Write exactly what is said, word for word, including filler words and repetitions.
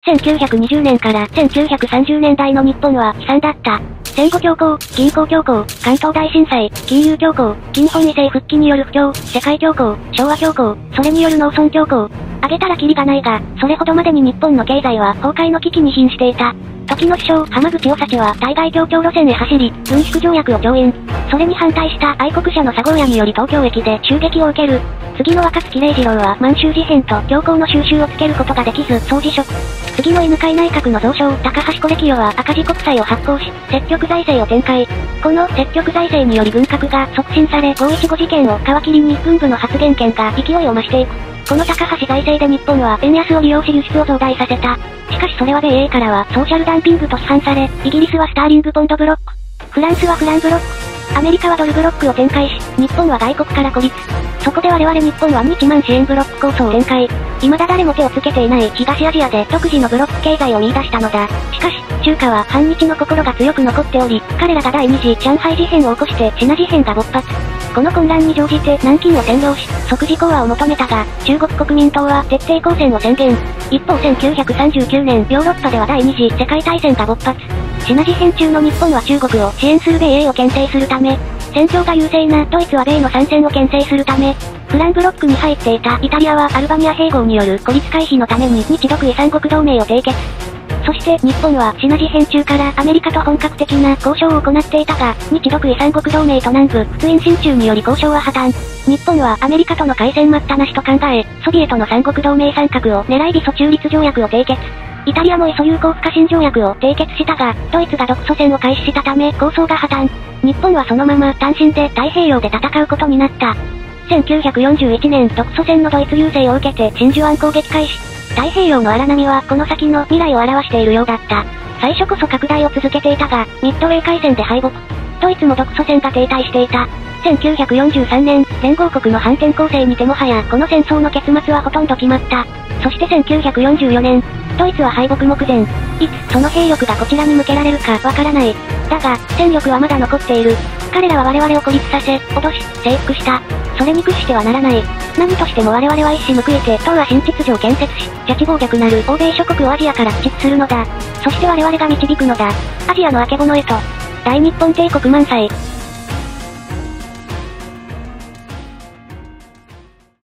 せんきゅうひゃくにじゅうねんからせんきゅうひゃくさんじゅうねんだいの日本は悲惨だった。戦後恐慌、銀行恐慌、関東大震災、金融恐慌、金本位制復帰による不況、世界恐慌、昭和恐慌、それによる農村恐慌。挙げたらキリがないが、それほどまでに日本の経済は崩壊の危機に瀕していた。時の首相、浜口夫は対外協調路線へ走り、軍縮条約を調印。それに反対した愛国者の佐合屋により東京駅で襲撃を受ける。次の若槻礼次郎は満州事変と強行の収拾をつけることができず総辞職。次の犬飼内閣の蔵相高橋是清は赤字国債を発行し、積極財政を展開。この積極財政により軍拡が促進されごーいちご事件を皮切りに軍部の発言権が勢いを増していく。この高橋財政で日本は円安を利用し輸出を増大させた。しかしそれは米英からはソーシャルダンピングと批判され、イギリスはスターリングポンドブロック、フランスはフランブロック、アメリカはドルブロックを展開し、日本は外国から孤立。そこで我々日本は日満支援ブロック構想を展開。未だ誰も手をつけていない東アジアで独自のブロック経済を見出したのだ。しかし、中華は反日の心が強く残っており、彼らが第二次上海事変を起こしてシナ事変が勃発。この混乱に乗じて南京を占領し、即時講和を求めたが、中国国民党は徹底抗戦を宣言。一方せんきゅうひゃくさんじゅうきゅうねん、ヨーロッパでは第二次世界大戦が勃発。シナ事変中の日本は中国を支援する米英を牽制するため、戦況が優勢なドイツは米の参戦を牽制するため、フランブロックに入っていたイタリアはアルバニア併合による孤立回避のために日独伊三国同盟を締結。そして日本はシナ事変中からアメリカと本格的な交渉を行っていたが、日独伊三国同盟と南部仏印進駐により交渉は破綻。日本はアメリカとの開戦待ったなしと考え、ソビエトの三国同盟参画を狙い美ソ中立条約を締結。イタリアもイソ友好不可侵条約を締結したが、ドイツが独ソ戦を開始したため構想が破綻。日本はそのまま単身で太平洋で戦うことになった。せんきゅうひゃくよんじゅういちねん独ソ戦のドイツ優勢を受けて真珠湾攻撃開始。太平洋の荒波はこの先の未来を表しているようだった。最初こそ拡大を続けていたが、ミッドウェー海戦で敗北。ドイツも独ソ戦が停滞していた。せんきゅうひゃくよんじゅうさんねん、連合国の反転攻勢にてもはやこの戦争の結末はほとんど決まった。そしてせんきゅうひゃくよんじゅうよねん、ドイツは敗北目前。いつその兵力がこちらに向けられるかわからない。だが、戦力はまだ残っている。彼らは我々を孤立させ、脅し、征服した。それに屈してはならない。何としても我々は一矢報いて東亜新秩序を建設し、邪智暴虐なる欧米諸国をアジアから駆逐するのだ。そして我々が導くのだ。アジアのあけぼのへと。大日本帝国満載。